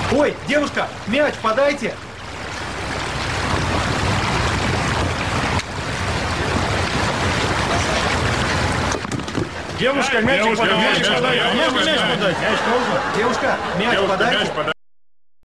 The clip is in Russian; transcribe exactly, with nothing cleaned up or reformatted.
Ой, девушка, мяч подайте. Девушка, мячик подай. Мячик подай. Мяч нужно. Девушка, мяч Девушка, подайте. мяч подай.